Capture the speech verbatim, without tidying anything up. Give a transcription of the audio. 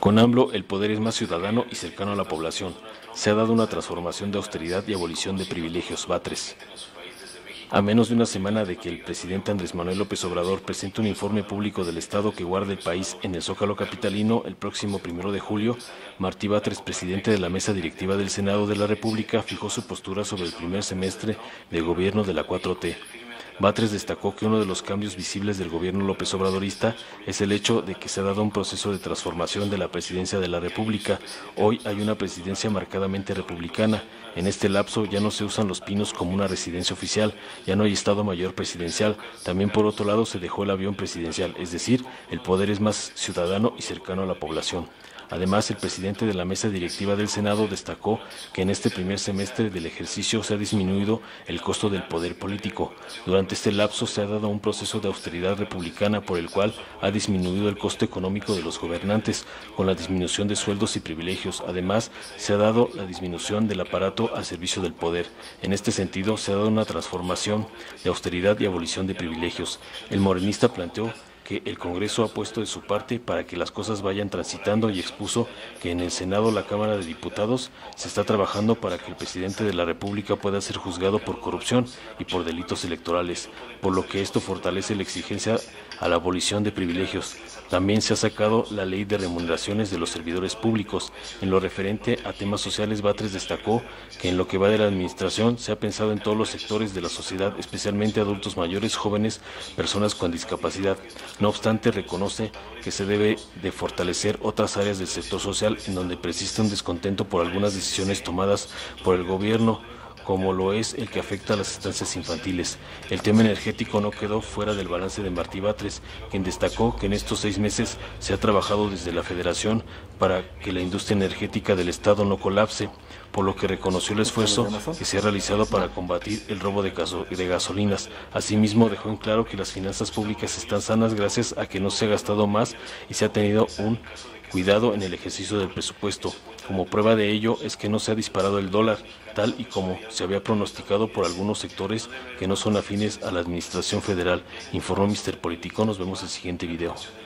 Con AMLO, el poder es más ciudadano y cercano a la población. Se ha dado una transformación de austeridad y abolición de privilegios. Batres. A menos de una semana de que el presidente Andrés Manuel López Obrador presente un informe público del estado que guarda el país en el Zócalo capitalino el próximo primero de julio, Martí Batres, presidente de la mesa directiva del Senado de la República, fijó su postura sobre el primer semestre de gobierno de la cuatro T. Batres destacó que uno de los cambios visibles del gobierno López Obradorista es el hecho de que se ha dado un proceso de transformación de la presidencia de la República. Hoy hay una presidencia marcadamente republicana. En este lapso ya no se usan Los Pinos como una residencia oficial, ya no hay Estado Mayor presidencial. También por otro lado se dejó el avión presidencial, es decir, el poder es más ciudadano y cercano a la población. Además, el presidente de la mesa directiva del Senado destacó que en este primer semestre del ejercicio se ha disminuido el costo del poder político. Durante este lapso se ha dado un proceso de austeridad republicana por el cual ha disminuido el costo económico de los gobernantes, con la disminución de sueldos y privilegios. Además, se ha dado la disminución del aparato al servicio del poder. En este sentido, se ha dado una transformación de austeridad y abolición de privilegios. El morenista planteó que el Congreso ha puesto de su parte para que las cosas vayan transitando y expuso que en el Senado, la Cámara de Diputados, se está trabajando para que el presidente de la República pueda ser juzgado por corrupción y por delitos electorales, por lo que esto fortalece la exigencia a la abolición de privilegios. También se ha sacado la ley de remuneraciones de los servidores públicos. En lo referente a temas sociales, Batres destacó que en lo que va de la administración se ha pensado en todos los sectores de la sociedad, especialmente adultos mayores, jóvenes, personas con discapacidad. No obstante, reconoce que se debe de fortalecer otras áreas del sector social en donde persiste un descontento por algunas decisiones tomadas por el gobierno, como lo es el que afecta a las estancias infantiles. El tema energético no quedó fuera del balance de Martí Batres, quien destacó que en estos seis meses se ha trabajado desde la Federación para que la industria energética del Estado no colapse, por lo que reconoció el esfuerzo que se ha realizado para combatir el robo de, gaso de gasolinas. Asimismo, dejó en claro que las finanzas públicas están sanas gracias a que no se ha gastado más y se ha tenido un cuidado en el ejercicio del presupuesto. Como prueba de ello es que no se ha disparado el dólar, tal y como se había pronosticado por algunos sectores que no son afines a la administración federal, informó míster Político. Nos vemos en el siguiente video.